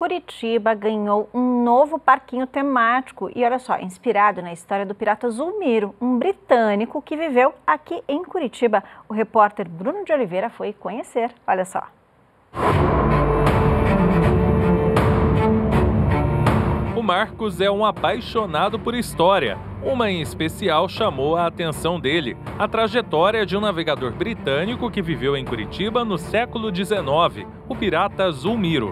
Curitiba ganhou um novo parquinho temático e olha só, inspirado na história do pirata Zulmiro, um britânico que viveu aqui em Curitiba. O repórter Bruno de Oliveira foi conhecer, olha só. O Marcos é um apaixonado por história. Uma em especial chamou a atenção dele: a trajetória de um navegador britânico que viveu em Curitiba no século XIX, o pirata Zulmiro.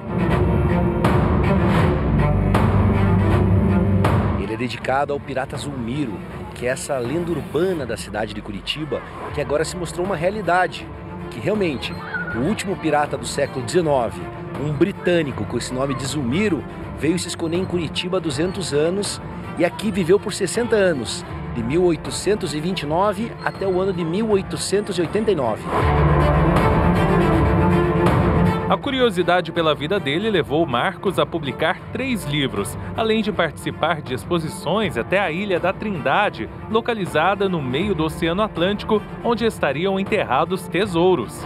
Ele é dedicado ao pirata Zulmiro, que é essa lenda urbana da cidade de Curitiba, que agora se mostrou uma realidade, que realmente o último pirata do século XIX, um britânico com esse nome de Zulmiro, veio se esconder em Curitiba há 200 anos e aqui viveu por 60 anos, de 1829 até o ano de 1889. A curiosidade pela vida dele levou Marcos a publicar 3 livros, além de participar de exposições até a Ilha da Trindade, localizada no meio do Oceano Atlântico, onde estariam enterrados tesouros.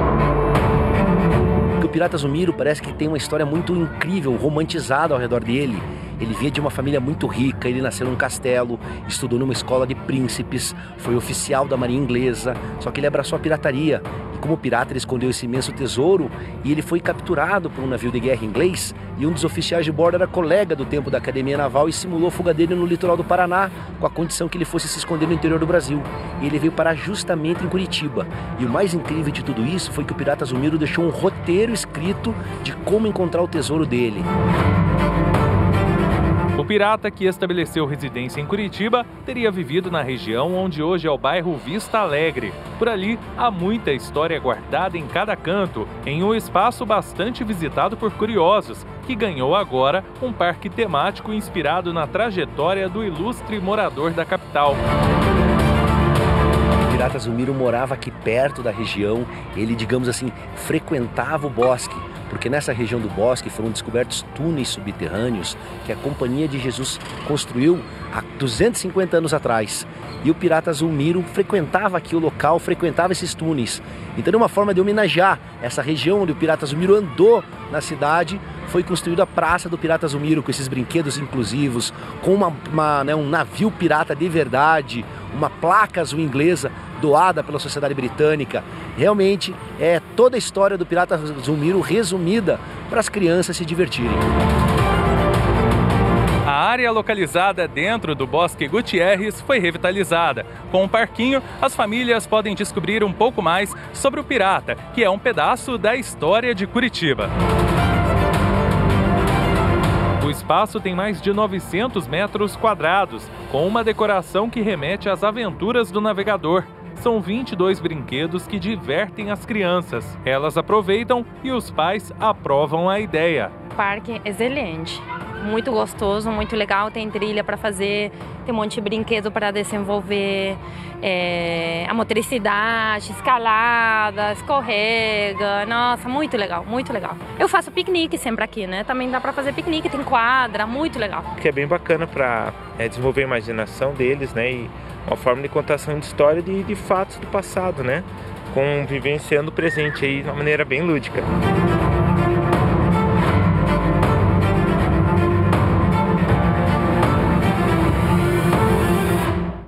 O pirata Zulmiro parece que tem uma história muito incrível, romantizada ao redor dele. Ele veio de uma família muito rica, ele nasceu num castelo, estudou numa escola de príncipes, foi oficial da marinha inglesa, só que ele abraçou a pirataria. E como pirata ele escondeu esse imenso tesouro e ele foi capturado por um navio de guerra inglês e um dos oficiais de bordo era colega do tempo da Academia Naval e simulou a fuga dele no litoral do Paraná, com a condição que ele fosse se esconder no interior do Brasil. E ele veio parar justamente em Curitiba. E o mais incrível de tudo isso foi que o pirata Zulmiro deixou um roteiro escrito de como encontrar o tesouro dele. O pirata, que estabeleceu residência em Curitiba, teria vivido na região onde hoje é o bairro Vista Alegre. Por ali, há muita história guardada em cada canto, em um espaço bastante visitado por curiosos, que ganhou agora um parque temático inspirado na trajetória do ilustre morador da capital. O pirata Zulmiro morava aqui perto da região, ele, digamos assim, frequentava o bosque, porque nessa região do bosque foram descobertos túneis subterrâneos que a Companhia de Jesus construiu há 250 anos atrás. E o pirata Zulmiro frequentava aqui o local, frequentava esses túneis. Então, de uma forma de homenagear essa região onde o pirata Zulmiro andou na cidade, foi construída a Praça do Pirata Zulmiro, com esses brinquedos inclusivos, com um navio pirata de verdade, uma placa azul inglesa doada pela Sociedade Britânica. Realmente é toda a história do pirata Zulmiro resumida para as crianças se divertirem. A área localizada dentro do Bosque Gutierrez foi revitalizada. Com o parquinho, as famílias podem descobrir um pouco mais sobre o pirata, que é um pedaço da história de Curitiba. O espaço tem mais de 900 metros quadrados, com uma decoração que remete às aventuras do navegador. São 22 brinquedos que divertem as crianças. Elas aproveitam e os pais aprovam a ideia. Parque excelente, muito gostoso, muito legal. Tem trilha para fazer, tem um monte de brinquedo para desenvolver, a motricidade, escalada, escorrega. Nossa, muito legal, muito legal. Eu faço piquenique sempre aqui, né? Também dá para fazer piquenique, tem quadra, muito legal. Que é bem bacana para desenvolver a imaginação deles, né? E uma forma de contação de história de fatos do passado, né? Vivenciando o presente aí de uma maneira bem lúdica.